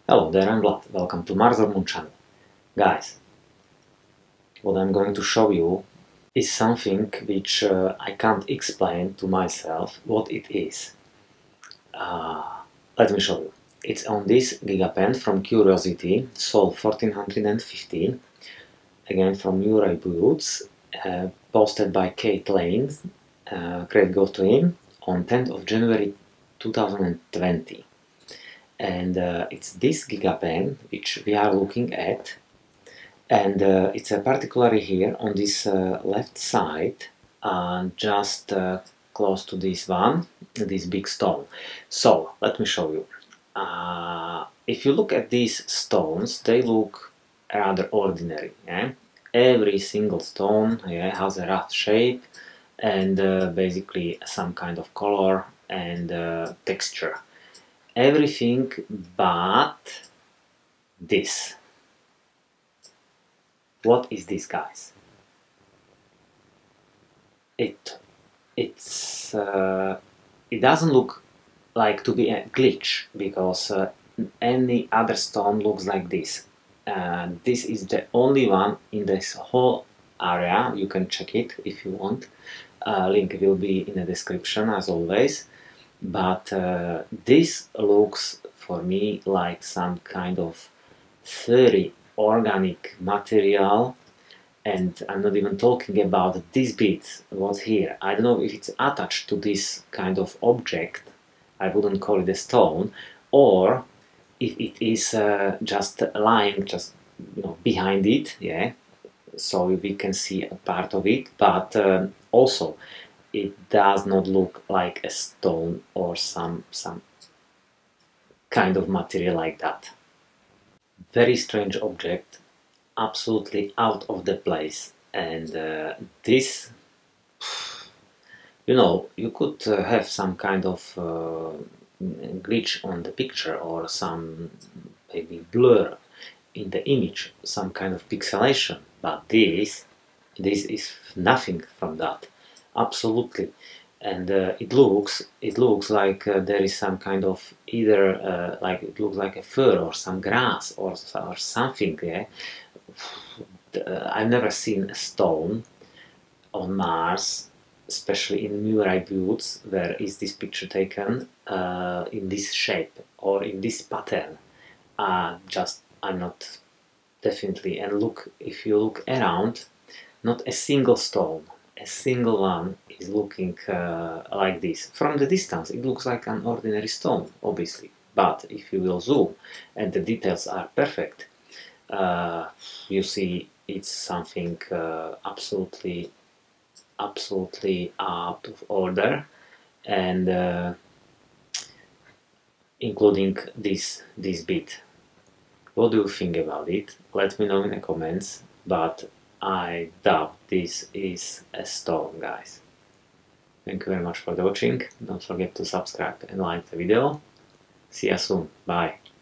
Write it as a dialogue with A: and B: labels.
A: Hello there, I'm Vlad. Welcome to Mars or Moon channel. Guys, what I'm going to show you is something which I can't explain to myself what it is. Let me show you. It's on this GigaPen from Curiosity, Sol 1415, again from Murray Boots, posted by Kate Lane, great go to him, on 10th of January 2020. And it's this GigaPen which we are looking at, and it's particularly here on this left side, just close to this one, this big stone. So let me show you. If you look at these stones, they look rather ordinary. Yeah? Every single stone has a rough shape and basically some kind of color and texture. Everything but this. What is this, guys? It doesn't look like to be a glitch, because any other stone looks like this. This is the only one in this whole area. You can check it if you want. Link will be in the description as always. But this looks for me like some kind of furry organic material, and I'm not even talking about this bit, what's here. I don't know if it's attached to this kind of object, I wouldn't call it a stone, or if it is just lying behind it, yeah, so we can see a part of it, but also it does not look like a stone or some kind of material like that. Very strange object, absolutely out of the place. And this, you could have some kind of glitch on the picture, or some maybe blur in the image, some kind of pixelation, but this is nothing from that, absolutely. And it looks like there is some kind of either like it looks like a fur or some grass or something. Yeah? I've never seen a stone on Mars, especially in Murray Boots, where is this picture taken in this shape or in this pattern. I'm not definitely. And look, if you look around, not a single stone, a single one is looking like this. From the distance it looks like an ordinary stone, obviously, but if you will zoom and the details are perfect, you see it's something absolutely out of order, and including this bit. What do you think about it? Let me know in the comments, but I doubt this is a stone, guys. Thank you very much for watching. Don't forget to subscribe and like the video. See you soon. Bye.